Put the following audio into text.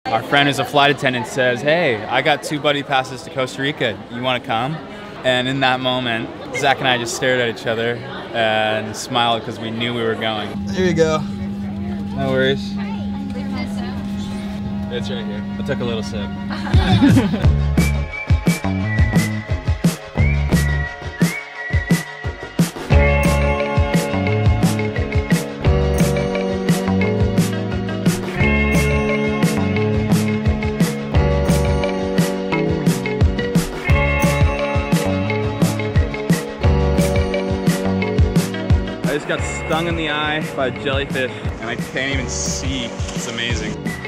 Our friend who's a flight attendant says, hey, I got 2 buddy passes to Costa Rica. You want to come? And in that moment, Zach and I just stared at each other and smiled because we knew we were going. Here you go. No worries. It's right here. I took a little sip. I just got stung in the eye by a jellyfish and I can't even see. It's amazing.